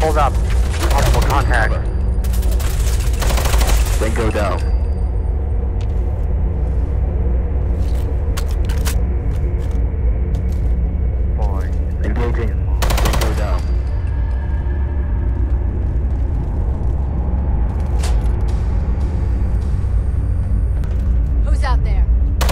Hold up. Possible contact. Then go down. Engaging. Then go down. Who's out there?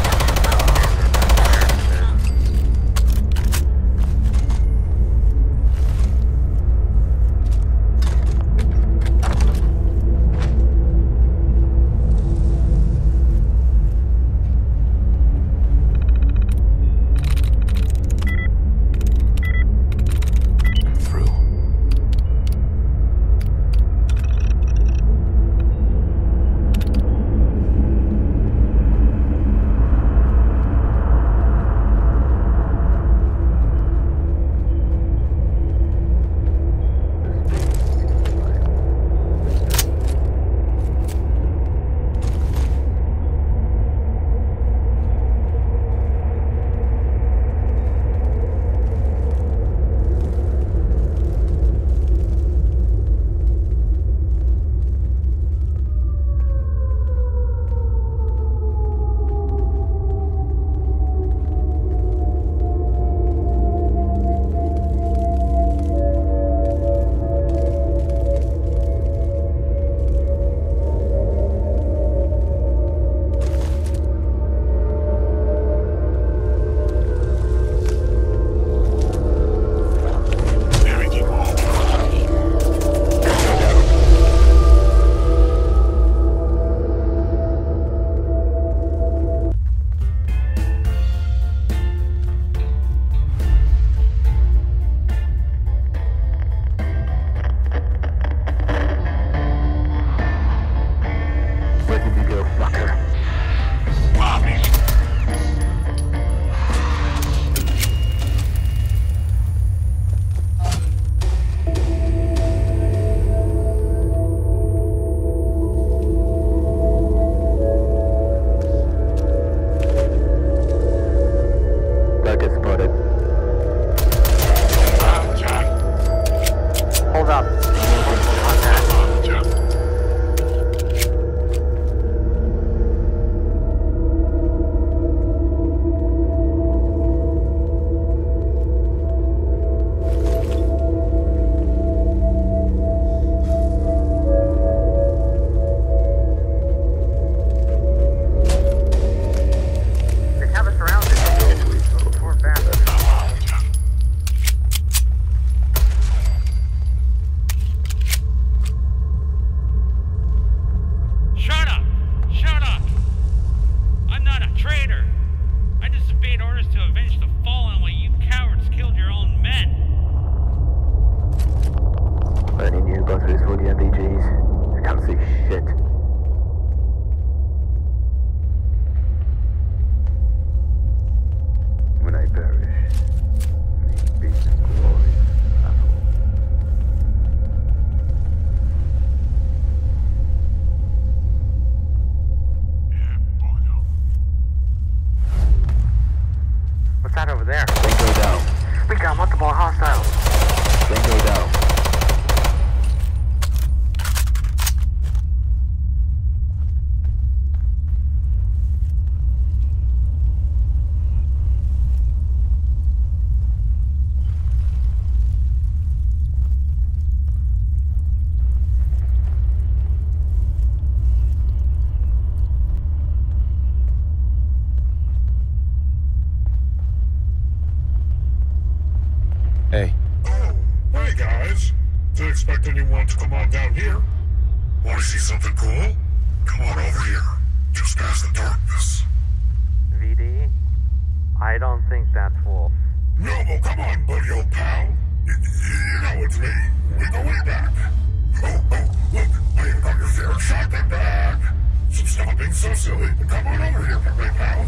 Hey. Oh, hey guys. Didn't expect anyone to come on down here. Want to see something cool? Come on over here. Just past the darkness. VD? I don't think that's Wolf. No, well, come on, buddy, old pal. You know it's me. We go way back. Oh, look. I even got your favorite shotgun bag. So stop being so silly and come on over here, my pal.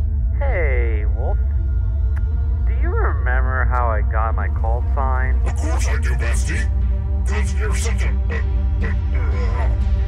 Hey, Wolf. Do you remember how I got my call sign? Of course I do, bestie. Cause you're such a...